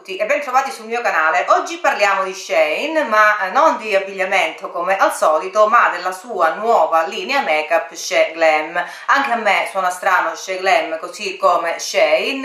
tutti e bentrovati sul mio canale. Oggi parliamo di Shein, ma non di abbigliamento come al solito, ma della sua nuova linea make-up She Glam. Anche a me suona strano She Glam così come Shein,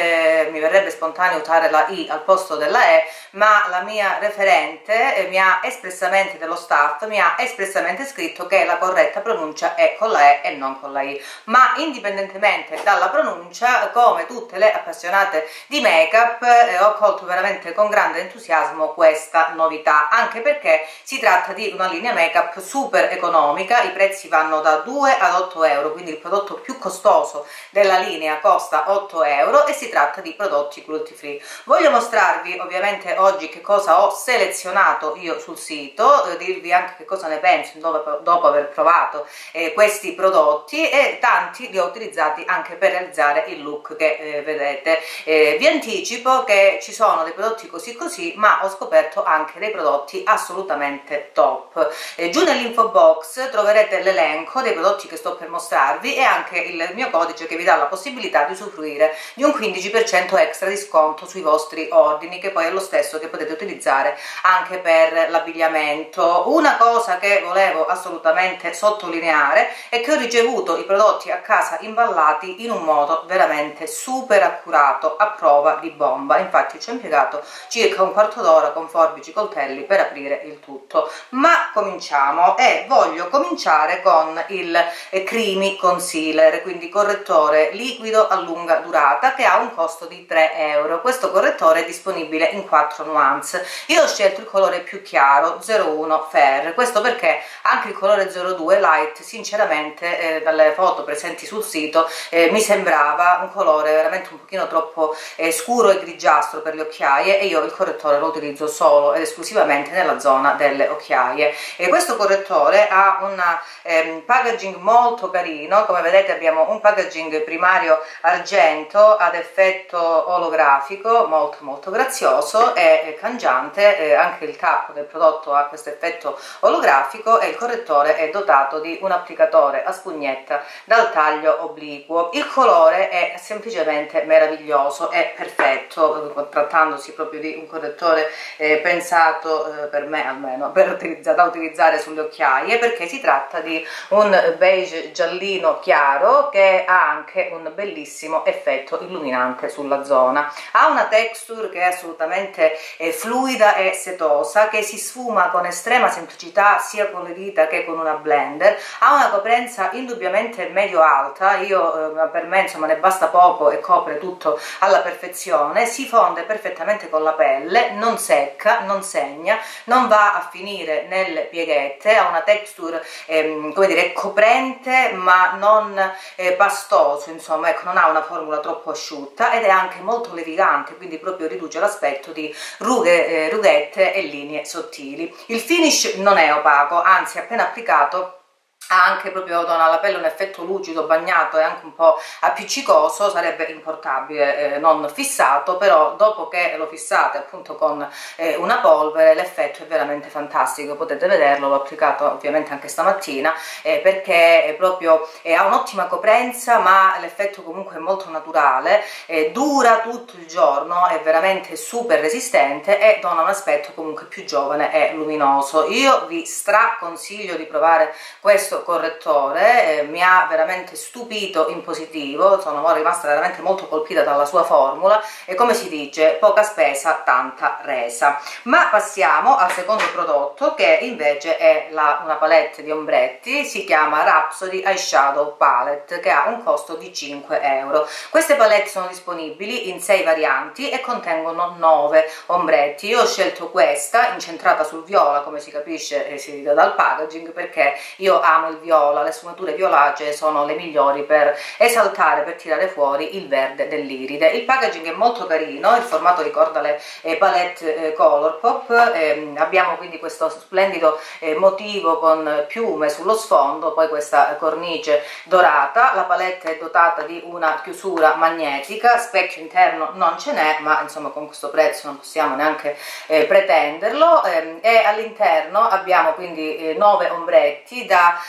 mi verrebbe spontaneo usare la I al posto della E, ma la mia referente mi ha espressamente, dello staff, mi ha espressamente scritto che la corretta pronuncia è con la E e non con la I. Ma indipendentemente dalla pronuncia, come tutte le appassionate di make-up, ho accolto veramente con grande entusiasmo questa novità, anche perché si tratta di una linea make-up super economica. I prezzi vanno da 2 ad 8 euro, quindi il prodotto più costoso della linea costa 8 euro e si tratta di prodotti cruelty free. Voglio mostrarvi ovviamente oggi che cosa ho selezionato io sul sito, dirvi anche che cosa ne penso dopo aver provato questi prodotti, e tanti li ho utilizzati anche per realizzare il look che vedete. Vi anticipo che ci sono dei prodotti così, ma ho scoperto anche dei prodotti assolutamente top. Giù nell'info box troverete l'elenco dei prodotti che sto per mostrarvi e anche il mio codice che vi dà la possibilità di usufruire di un 15% extra di sconto sui vostri ordini, che poi è lo stesso che potete utilizzare anche per l'abbigliamento. Una cosa che volevo assolutamente sottolineare è che ho ricevuto i prodotti a casa imballati in un modo veramente super accurato, a prova di bomba. Infatti ci ho impiegato circa un quarto d'ora con forbici, coltelli per aprire il tutto. Ma cominciamo, e voglio cominciare con il Creamy Concealer, quindi correttore liquido a lunga durata, che ha un costo di 3 euro. Questo correttore è disponibile in 4 nuance. Io ho scelto il colore più chiaro 01 Fair, questo perché anche il colore 02 Light, sinceramente, dalle foto presenti sul sito, mi sembrava un colore veramente un pochino troppo scuro e grigiastro per le occhiaie, e io il correttore lo utilizzo solo ed esclusivamente nella zona delle occhiaie. E questo correttore ha una packaging molto carino. Come vedete abbiamo un packaging primario argento ad effetto olografico, molto grazioso e cangiante. Anche il capo del prodotto ha questo effetto olografico, e il correttore è dotato di un applicatore a spugnetta dal taglio obliquo. Il colore è semplicemente meraviglioso, è perfetto, trattandosi proprio di un correttore pensato, per me almeno, da utilizzare sulle occhiaie, perché si tratta di un beige giallino chiaro che ha anche un bellissimo effetto illuminante sulla zona. Ha una texture che è assolutamente fluida e setosa, che si sfuma con estrema semplicità sia con le dita che con una blender. Ha una coprenza indubbiamente medio-alta, per me insomma ne basta poco e copre tutto alla perfezione. Si fonde perfettamente con la pelle, non secca, non segna, non va a finire nelle pieghette. Ha una texture come dire coprente ma non pastoso, insomma, ecco, non ha una formula troppo asciutta, ed è anche molto levigante, quindi proprio riduce l'aspetto di rughe, rughette e linee sottili. Il finish non è opaco, anzi appena applicato ha anche proprio, dona alla pelle un effetto lucido, bagnato e anche un po' appiccicoso. Sarebbe importabile, non fissato, però dopo che lo fissate appunto con una polvere l'effetto è veramente fantastico. Potete vederlo, l'ho applicato ovviamente anche stamattina, perché proprio ha un'ottima coprenza, ma l'effetto comunque è molto naturale, dura tutto il giorno, è veramente super resistente e dona un aspetto comunque più giovane e luminoso. Io vi straconsiglio di provare questo correttore, mi ha veramente stupito in positivo. Sono rimasta veramente molto colpita dalla sua formula, e come si dice, poca spesa tanta resa. Ma passiamo al secondo prodotto, che invece è una palette di ombretti. Si chiama Rhapsody Eyeshadow Palette, che ha un costo di 5 euro. Queste palette sono disponibili in 6 varianti e contengono 9 ombretti. Io ho scelto questa incentrata sul viola, come si capisce si vede dal packaging, perché io amo il viola, le sfumature violacee sono le migliori per esaltare, per tirare fuori il verde dell'iride. Il packaging è molto carino, il formato ricorda le palette Colourpop. Abbiamo quindi questo splendido motivo con piume sullo sfondo, poi questa cornice dorata. La palette è dotata di una chiusura magnetica, specchio interno non ce n'è, ma insomma con questo prezzo non possiamo neanche pretenderlo. E all'interno abbiamo quindi 9 ombretti da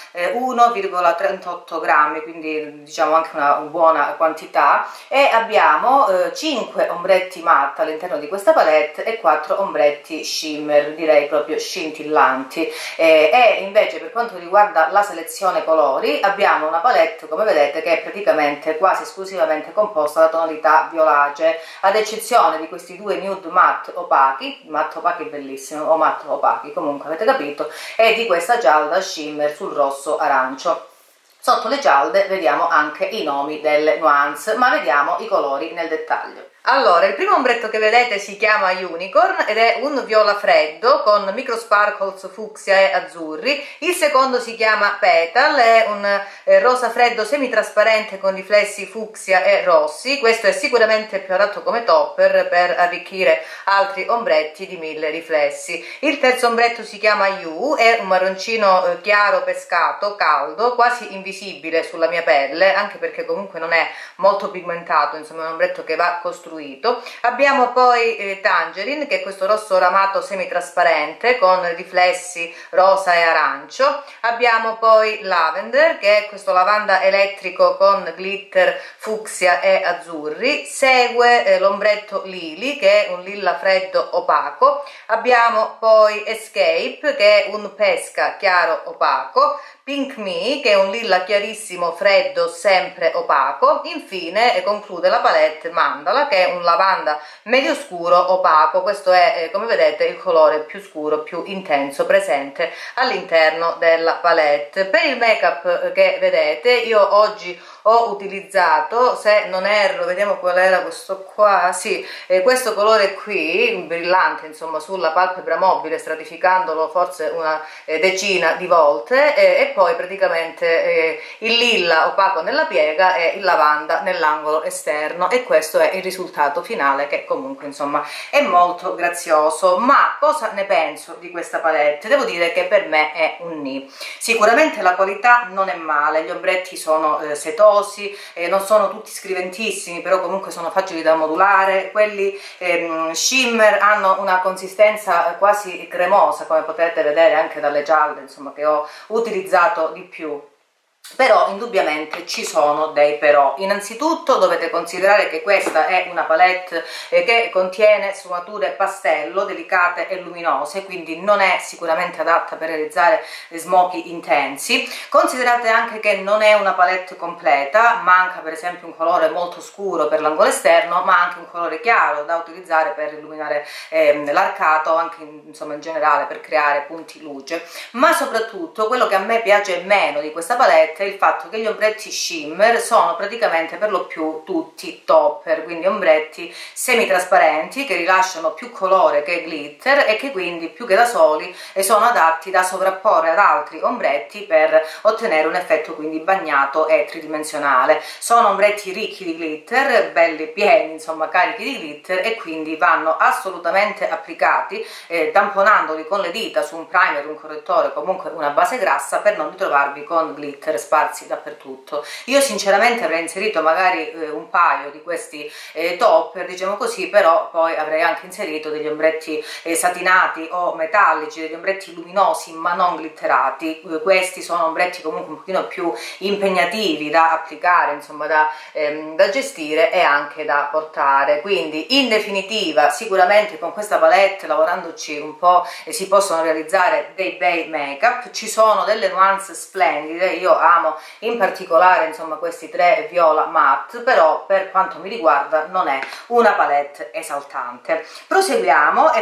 1,38 grammi, quindi diciamo anche una buona quantità, e abbiamo 5 ombretti matte all'interno di questa palette e 4 ombretti shimmer, direi proprio scintillanti. E invece per quanto riguarda la selezione colori abbiamo una palette, come vedete, che è praticamente quasi esclusivamente composta da tonalità violacee, ad eccezione di questi due nude matte opachi bellissimo, o matte opachi, comunque avete capito, e di questa gialda shimmer sul rosso arancio. Sotto le gialde vediamo anche i nomi delle nuance, ma vediamo i colori nel dettaglio. Allora, il primo ombretto che vedete si chiama Unicorn ed è un viola freddo con micro sparkles fucsia e azzurri. Il secondo si chiama Petal, è un rosa freddo semitrasparente con riflessi fucsia e rossi. Questo è sicuramente più adatto come topper per arricchire altri ombretti di 1000 riflessi. Il terzo ombretto si chiama You, è un marroncino chiaro pescato, caldo, quasi invisibile sulla mia pelle, anche perché comunque non è molto pigmentato, insomma è un ombretto che va costruito. Abbiamo poi Tangerine, che è questo rosso ramato semitrasparente con riflessi rosa e arancio. Abbiamo poi Lavender, che è questo lavanda elettrico con glitter fucsia e azzurri. Segue l'ombretto Lily, che è un lilla freddo opaco. Abbiamo poi Escape, che è un pesca chiaro opaco. Pink Me, che è un lilla chiarissimo freddo sempre opaco. Infine conclude la palette Mandala, che è un lavanda medio scuro opaco. Questo è come vedete il colore più scuro, più intenso presente all'interno della palette. Per il make up che vedete io oggi ho utilizzato, se non erro, vediamo qual era questo qua, sì, questo colore qui, brillante insomma sulla palpebra mobile, stratificandolo forse una decina di volte, e poi praticamente il lilla opaco nella piega e il lavanda nell'angolo esterno, e questo è il risultato finale, che comunque insomma è molto grazioso. Ma cosa ne penso di questa palette? Devo dire che per me è un ni. Sicuramente la qualità non è male, gli ombretti sono setosi, non sono tutti scriventissimi, però comunque sono facili da modulare. Quelli shimmer hanno una consistenza quasi cremosa, come potete vedere anche dalle gialde insomma che ho utilizzato di più. Però indubbiamente ci sono dei però. Innanzitutto dovete considerare che questa è una palette che contiene sfumature pastello delicate e luminose, quindi non è sicuramente adatta per realizzare smoky intensi. Considerate anche che non è una palette completa, manca per esempio un colore molto scuro per l'angolo esterno, ma anche un colore chiaro da utilizzare per illuminare l'arcato, anche insomma in generale per creare punti luce. Ma soprattutto quello che a me piace meno di questa palette è il fatto che gli ombretti shimmer sono praticamente per lo più tutti topper, quindi ombretti semitrasparenti che rilasciano più colore che glitter e che quindi più che da soli sono adatti da sovrapporre ad altri ombretti per ottenere un effetto quindi bagnato e tridimensionale. Sono ombretti ricchi di glitter, belli pieni insomma carichi di glitter, e quindi vanno assolutamente applicati tamponandoli con le dita su un primer, un correttore, comunque una base grassa, per non ritrovarvi con glitter sparsi dappertutto. Io sinceramente avrei inserito magari un paio di questi topper, diciamo così, però poi avrei anche inserito degli ombretti satinati o metallici, degli ombretti luminosi ma non glitterati. Questi sono ombretti comunque un pochino più impegnativi da applicare, insomma da gestire e anche da portare. Quindi in definitiva sicuramente con questa palette, lavorandoci un po', si possono realizzare dei bei make up. Ci sono delle nuance splendide, io amo in particolare insomma questi tre viola matte, però per quanto mi riguarda non è una palette esaltante. Proseguiamo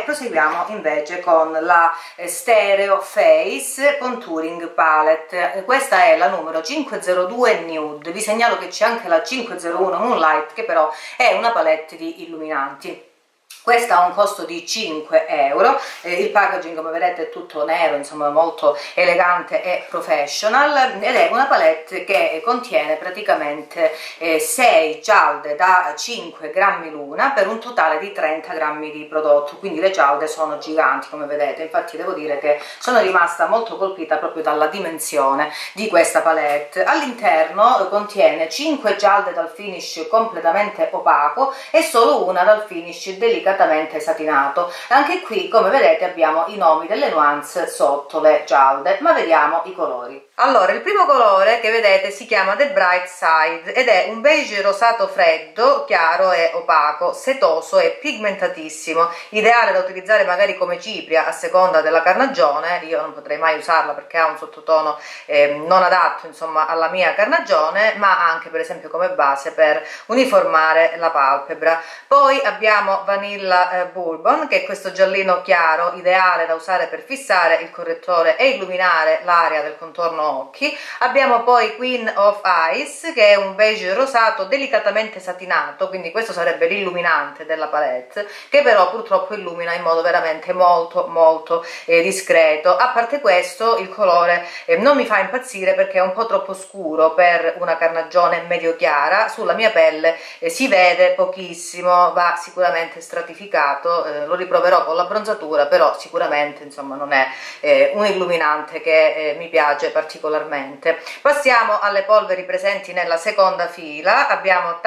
invece con la Stereo Face Contouring Palette. Questa è la numero 502 Nude. Vi segnalo che c'è anche la 501 Moonlight, che però è una palette di illuminanti. Questa ha un costo di 5 euro, il packaging come vedete è tutto nero, insomma molto elegante e professional, ed è una palette che contiene praticamente 6 gialde da 5 grammi l'una per un totale di 30 grammi di prodotto, quindi le gialde sono giganti come vedete. Infatti devo dire che sono rimasta molto colpita proprio dalla dimensione di questa palette. All'interno contiene 5 gialde dal finish completamente opaco e solo una dal finish delicatamente delicatamente satinato. Anche qui, come vedete, abbiamo i nomi delle nuance sotto le gialde, ma vediamo i colori. Allora, il primo colore che vedete si chiama The Bright Side ed è un beige rosato freddo, chiaro e opaco, setoso e pigmentatissimo, ideale da utilizzare magari come cipria a seconda della carnagione. Io non potrei mai usarla perché ha un sottotono non adatto, insomma, alla mia carnagione, ma anche per esempio come base per uniformare la palpebra. Poi abbiamo Vanilla Bourbon, che è questo giallino chiaro, ideale da usare per fissare il correttore e illuminare l'area del contorno occhi. Abbiamo poi Queen of Ice, che è un beige rosato delicatamente satinato, quindi questo sarebbe l'illuminante della palette, che però purtroppo illumina in modo veramente molto discreto. A parte questo, il colore non mi fa impazzire perché è un po' troppo scuro per una carnagione medio chiara. Sulla mia pelle si vede pochissimo, va sicuramente stratificato, lo riproverò con l'abbronzatura, però sicuramente insomma non è un illuminante che mi piace particolarmente. Passiamo alle polveri presenti nella seconda fila. Abbiamo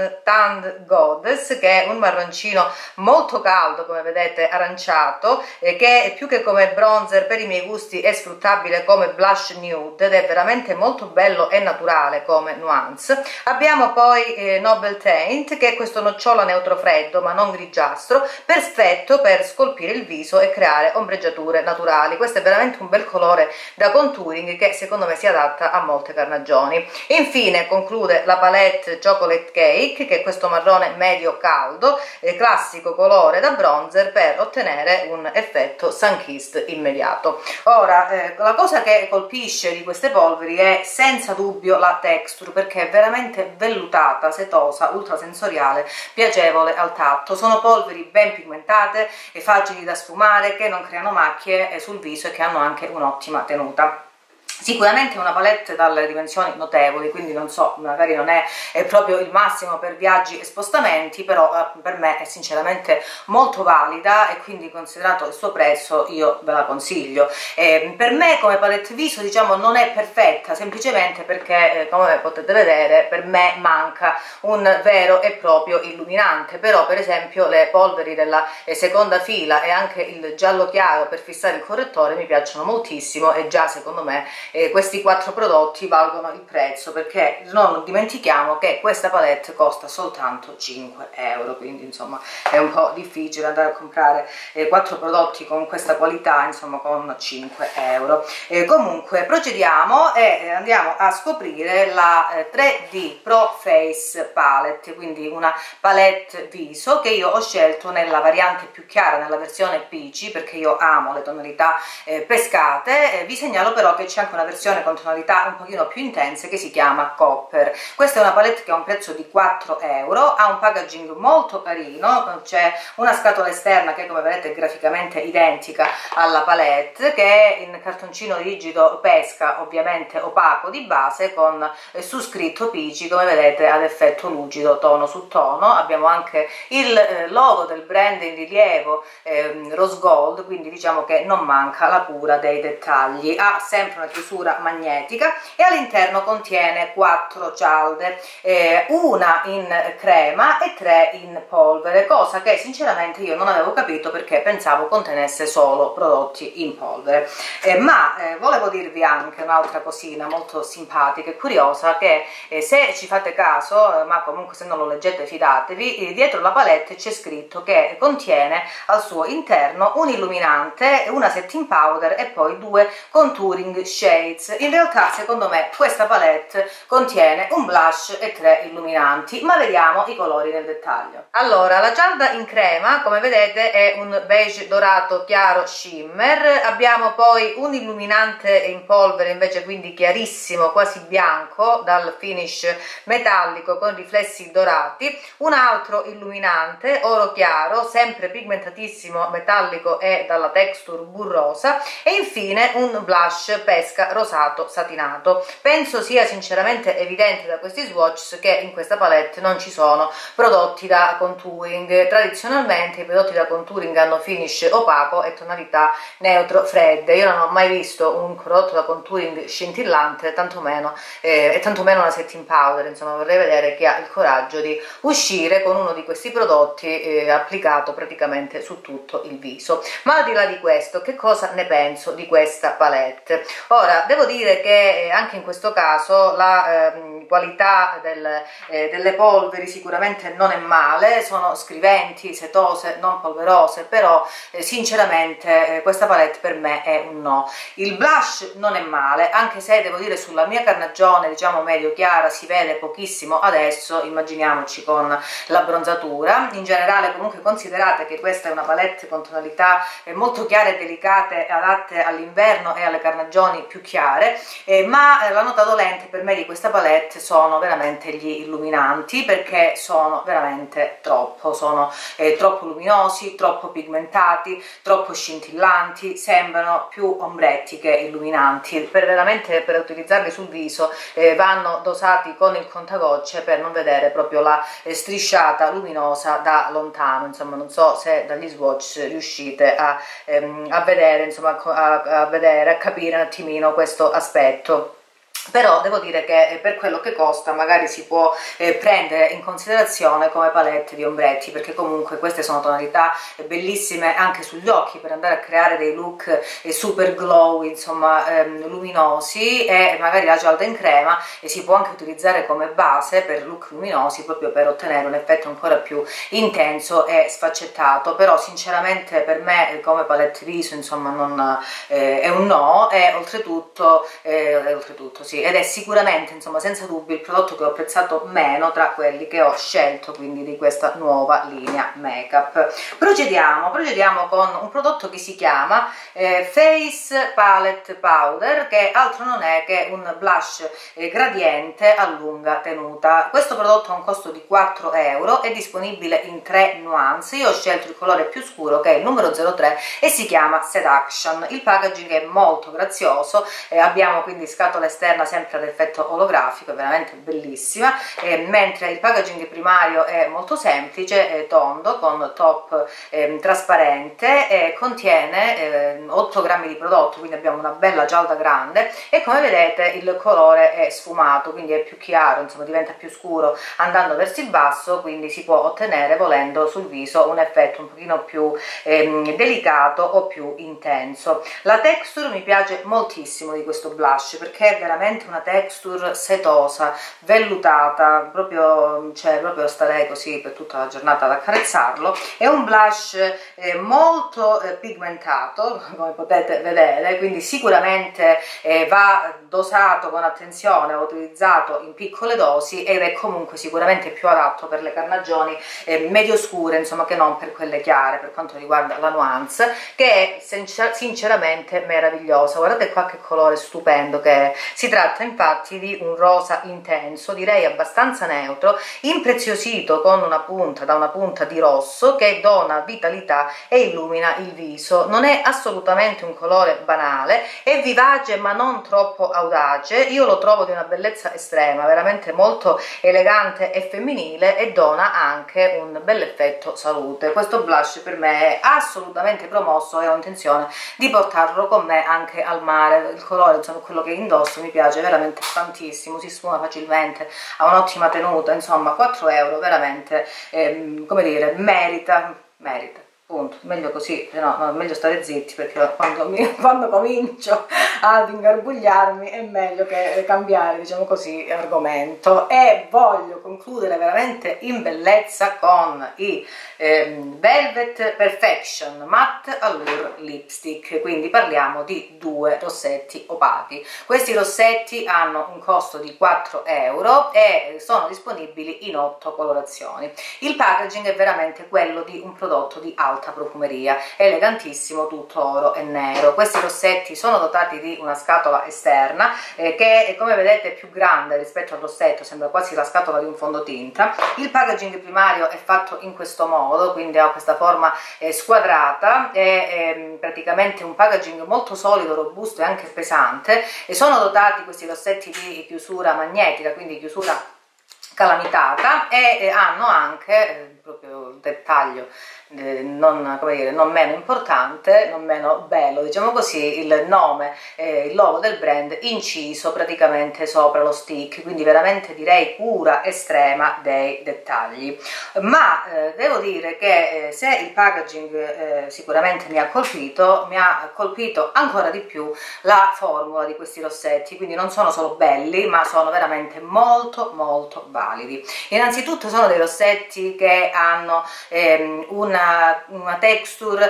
Tanned Goddess, che è un marroncino molto caldo, come vedete, aranciato, che più che come bronzer per i miei gusti è sfruttabile come blush nude ed è veramente molto bello e naturale come nuance. Abbiamo poi Noble Taint, che è questo nocciola neutro freddo ma non grigiastro, perfetto per scolpire il viso e creare ombreggiature naturali. Questo è veramente un bel colore da contouring che secondo me si adatta a molte carnagioni. Infine conclude la palette Chocolate Cake, che è questo marrone medio caldo, classico colore da bronzer per ottenere un effetto sun-kissed immediato. Ora, la cosa che colpisce di queste polveri è senza dubbio la texture, perché è veramente vellutata, setosa, ultrasensoriale, piacevole al tatto. Sono polveri ben pigmentate e facili da sfumare, che non creano macchie sul viso e che hanno anche un'ottima tenuta. Sicuramente è una palette dalle dimensioni notevoli, quindi non so, magari non è proprio il massimo per viaggi e spostamenti, però per me è sinceramente molto valida e quindi, considerato il suo prezzo, io ve la consiglio. Per me come palette viso, diciamo, non è perfetta, semplicemente perché come potete vedere per me manca un vero e proprio illuminante. Però per esempio le polveri della seconda fila e anche il giallo chiaro per fissare il correttore mi piacciono moltissimo e già secondo me questi 4 prodotti valgono il prezzo, perché non dimentichiamo che questa palette costa soltanto 5 euro, quindi insomma è un po' difficile andare a comprare 4 prodotti con questa qualità, insomma, con 5 euro. Comunque procediamo e andiamo a scoprire la 3D Pro Face Palette, quindi una palette viso che io ho scelto nella variante più chiara, nella versione Peachy, perché io amo le tonalità pescate. Vi segnalo però che c'è anche una versione con tonalità un pochino più intense che si chiama Copper. Questa è una palette che ha un prezzo di 4 euro, ha un packaging molto carino, c'è una scatola esterna che come vedete è graficamente identica alla palette, che è in cartoncino rigido pesca, ovviamente opaco di base, con su scritto Peachy, come vedete ad effetto lucido, tono su tono. Abbiamo anche il logo del brand in rilievo rose gold, quindi diciamo che non manca la cura dei dettagli. Ha sempre una chiusura magnetica e all'interno contiene 4 cialde, una in crema e 3 in polvere, cosa che sinceramente io non avevo capito perché pensavo contenesse solo prodotti in polvere. Volevo dirvi anche un'altra cosina molto simpatica e curiosa, che se ci fate caso, ma comunque se non lo leggete fidatevi, dietro la palette c'è scritto che contiene al suo interno un illuminante, una setting powder e poi 2 contouring shades. In realtà secondo me questa palette contiene un blush e 3 illuminanti, ma vediamo i colori nel dettaglio. Allora, la cialda in crema come vedete è un beige dorato chiaro shimmer. Abbiamo poi un illuminante in polvere invece, quindi chiarissimo, quasi bianco, dal finish metallico con riflessi dorati, un altro illuminante oro chiaro, sempre pigmentatissimo, metallico e dalla texture burrosa, e infine un blush pesca Alaska rosato satinato. Penso sia sinceramente evidente da questi swatch che in questa palette non ci sono prodotti da contouring. Tradizionalmente i prodotti da contouring hanno finish opaco e tonalità neutro fredde. Io non ho mai visto un prodotto da contouring scintillante, tantomeno e tantomeno una setting powder. Insomma, vorrei vedere chi ha il coraggio di uscire con uno di questi prodotti applicato praticamente su tutto il viso. Ma al di là di questo, che cosa ne penso di questa palette? Ora, devo dire che anche in questo caso la qualità delle polveri sicuramente non è male, sono scriventi, setose, non polverose, però sinceramente questa palette per me è un no. Il blush non è male, anche se devo dire sulla mia carnagione, diciamo medio chiara, si vede pochissimo adesso, immaginiamoci con l'abbronzatura. In generale comunque considerate che questa è una palette con tonalità molto chiare e delicate, adatte all'inverno e alle carnagioni più chiare, ma la nota dolente per me di questa palette sono veramente gli illuminanti, perché sono veramente sono troppo luminosi, troppo pigmentati, troppo scintillanti, sembrano più ombretti che illuminanti. Veramente per utilizzarli sul viso vanno dosati con il contagocce per non vedere proprio la strisciata luminosa da lontano. Insomma, non so se dagli swatch riuscite a vedere, insomma, a capire un attimino questo aspetto. Però devo dire che per quello che costa magari si può prendere in considerazione come palette di ombretti, perché comunque queste sono tonalità bellissime anche sugli occhi per andare a creare dei look super glow, insomma luminosi, e magari la gialda in crema e si può anche utilizzare come base per look luminosi, proprio per ottenere un effetto ancora più intenso e sfaccettato. Però sinceramente per me come palette viso, insomma, non è un no. E oltretutto sì, ed è sicuramente, insomma, senza dubbio il prodotto che ho apprezzato meno tra quelli che ho scelto, quindi di questa nuova linea make-up. Procediamo con un prodotto che si chiama Face Palette Powder, che altro non è che un blush gradiente a lunga tenuta. Questo prodotto ha un costo di 4 euro, è disponibile in 3 nuance. Io ho scelto il colore più scuro, che è il numero 03, e si chiama Seduction. Il packaging è molto grazioso, abbiamo quindi scatola esterna sempre ad effetto olografico, è veramente bellissima, mentre il packaging primario è molto semplice, tondo, con top trasparente, e contiene 8 grammi di prodotto, quindi abbiamo una bella gialda grande, e come vedete il colore è sfumato, quindi è più chiaro, insomma diventa più scuro andando verso il basso, quindi si può ottenere, volendo, sul viso un effetto un pochino più delicato o più intenso. La texture mi piace moltissimo di questo blush, perché è veramente una texture setosa, vellutata, proprio, cioè proprio starei così per tutta la giornata ad accarezzarlo. È un blush molto pigmentato, come potete vedere, quindi sicuramente va dosato con attenzione, utilizzato in piccole dosi, ed è comunque sicuramente più adatto per le carnagioni medio scure, insomma, che non per quelle chiare, per quanto riguarda la nuance, che è sinceramente meravigliosa. Guardate qua che colore stupendo che è. Si tratta infatti di un rosa intenso, direi abbastanza neutro, impreziosito con una punta di rosso, che dona vitalità e illumina il viso. Non è assolutamente un colore banale, è vivace ma non troppo audace. Io lo trovo di una bellezza estrema, veramente molto elegante e femminile, e dona anche un bel effetto salute. Questo blush per me è assolutamente promosso e ho intenzione di portarlo con me anche al mare. Il colore, insomma, quello che indosso mi piace veramente tantissimo, si sfuma facilmente, ha un'ottima tenuta, insomma 4 euro veramente, come dire, merita, punto. Meglio così, se no, meglio stare zitti, perché quando comincio ad ingarbugliarmi è meglio che cambiare, diciamo così, argomento. E voglio concludere veramente in bellezza con i Velvet Perfection Matte Allure Lipstick. Quindi parliamo di 2 rossetti opachi. Questi rossetti hanno un costo di 4 euro e sono disponibili in 8 colorazioni. Il packaging è veramente quello di un prodotto di alta alta profumeria, elegantissimo, tutto oro e nero. Questi rossetti sono dotati di una scatola esterna che come vedete è più grande rispetto al rossetto, sembra quasi la scatola di un fondotinta. Il packaging primario è fatto in questo modo, quindi ha questa forma squadrata, è praticamente un packaging molto solido, robusto e anche pesante, e sono dotati questi rossetti di chiusura magnetica, quindi chiusura calamitata, e hanno anche proprio il dettaglio non, come dire, non meno importante, non meno bello, diciamo così, il nome, il logo del brand inciso praticamente sopra lo stick, quindi veramente direi cura estrema dei dettagli. Ma devo dire che se il packaging sicuramente mi ha colpito ancora di più la formula di questi rossetti, quindi non sono solo belli ma sono veramente molto molto validi. Innanzitutto sono dei rossetti che hanno una texture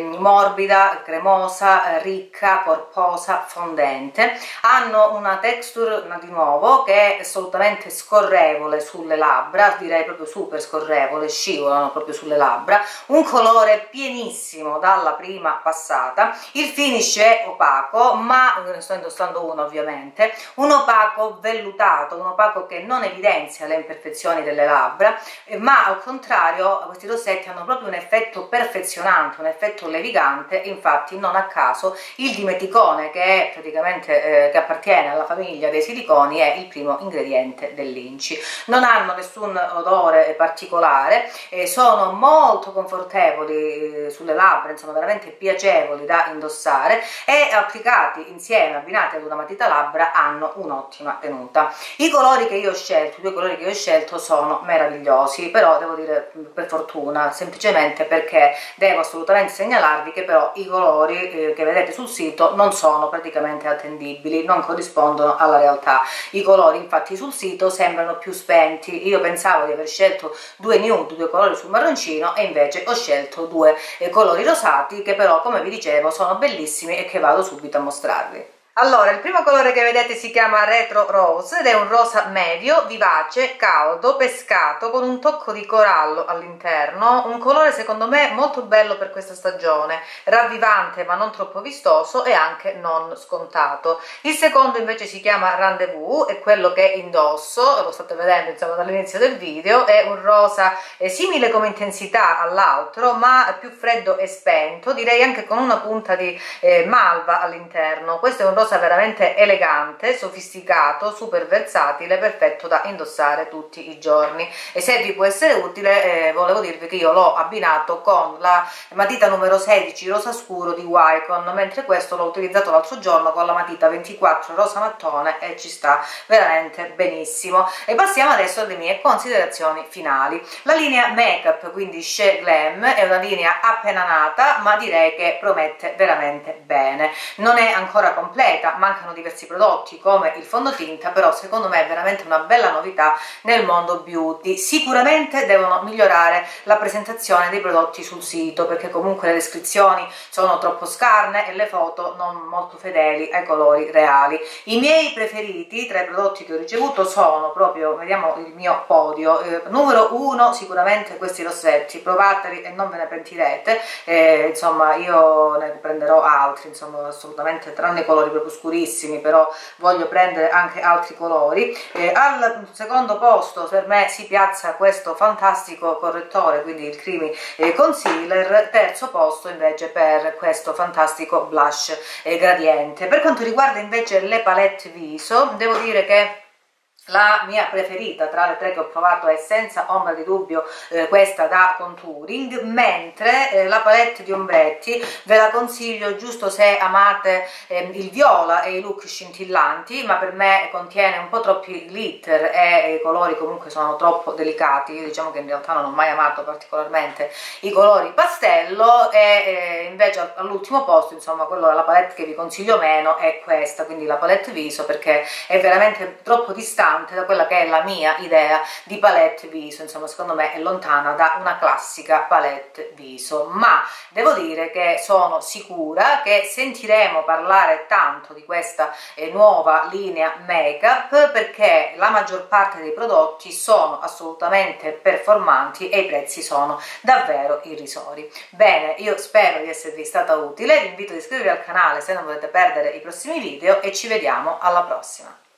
morbida, cremosa, ricca, corposa, fondente. Hanno una texture, di nuovo, che è assolutamente scorrevole sulle labbra, direi proprio super scorrevole, scivolano proprio sulle labbra. Un colore pienissimo dalla prima passata. Il finish è opaco, ma ne sto indossando uno ovviamente, un opaco vellutato, un opaco che non evidenzia le imperfezioni delle labbra, ma al contrario questi rossetti hanno proprio un effetto perfezionante, un effetto levigante. Infatti non a caso il dimeticone, che è praticamente che appartiene alla famiglia dei siliconi, è il primo ingrediente dell'Inci. Non hanno nessun odore particolare, sono molto confortevoli sulle labbra, insomma veramente piacevoli da indossare, e applicati insieme, abbinati ad una matita labbra, hanno un'ottima tenuta. I colori che io ho scelto, i due colori che io ho scelto sono meravigliosi, però devo dire per fortuna, semplicemente perché devo assolutamente segnalarvi che però i colori che vedete sul sito non sono praticamente attendibili, non corrispondono alla realtà. I colori infatti sul sito sembrano più spenti. Io pensavo di aver scelto due nude, due colori sul marroncino, e invece ho scelto due colori rosati, che però, come vi dicevo, sono bellissimi e che vado subito a mostrarvi. Allora, il primo colore che vedete si chiama Retro Rose ed è un rosa medio, vivace, caldo, pescato, con un tocco di corallo all'interno, un colore secondo me molto bello per questa stagione, ravvivante ma non troppo vistoso e anche non scontato. Il secondo invece si chiama Rendezvous, è quello che indosso, lo state vedendo insomma dall'inizio del video, è un rosa simile come intensità all'altro ma più freddo e spento, direi anche con una punta di malva all'interno. Questo è un rosa veramente elegante, sofisticato, super versatile, perfetto da indossare tutti i giorni. E se vi può essere utile, volevo dirvi che io l'ho abbinato con la matita numero 16 rosa scuro di Wycon, mentre questo l'ho utilizzato l'altro giorno con la matita 24 rosa mattone e ci sta veramente benissimo. E passiamo adesso alle mie considerazioni finali. La linea Makeup, quindi Shea Glam, è una linea appena nata, ma direi che promette veramente bene. Non è ancora completa, mancano diversi prodotti come il fondotinta, però secondo me è veramente una bella novità nel mondo beauty. Sicuramente devono migliorare la presentazione dei prodotti sul sito, perché comunque le descrizioni sono troppo scarne e le foto non molto fedeli ai colori reali. I miei preferiti tra i prodotti che ho ricevuto sono proprio, vediamo il mio podio, numero 1 sicuramente questi rossetti, provateli e non ve ne pentirete, insomma io ne prenderò altri, insomma assolutamente, tranne i colori proprio scurissimi, però voglio prendere anche altri colori. Al secondo posto per me si piazza questo fantastico correttore, quindi il Creamy Concealer. Terzo posto invece per questo fantastico blush gradiente. Per quanto riguarda invece le palette viso, devo dire che la mia preferita tra le tre che ho provato è senza ombra di dubbio questa da contouring, mentre la palette di ombretti ve la consiglio giusto se amate il viola e i look scintillanti, ma per me contiene un po' troppi glitter e i colori comunque sono troppo delicati. Io diciamo che in realtà non ho mai amato particolarmente i colori pastello, e invece all'ultimo posto, insomma, la palette che vi consiglio meno è questa, quindi la palette viso, perché è veramente troppo distante distante da quella che è la mia idea di palette viso, insomma secondo me è lontana da una classica palette viso, ma devo dire che sono sicura che sentiremo parlare tanto di questa nuova linea make-up, perché la maggior parte dei prodotti sono assolutamente performanti e i prezzi sono davvero irrisori. Bene, io spero di esservi stata utile, vi invito ad iscrivervi al canale se non volete perdere i prossimi video e ci vediamo alla prossima.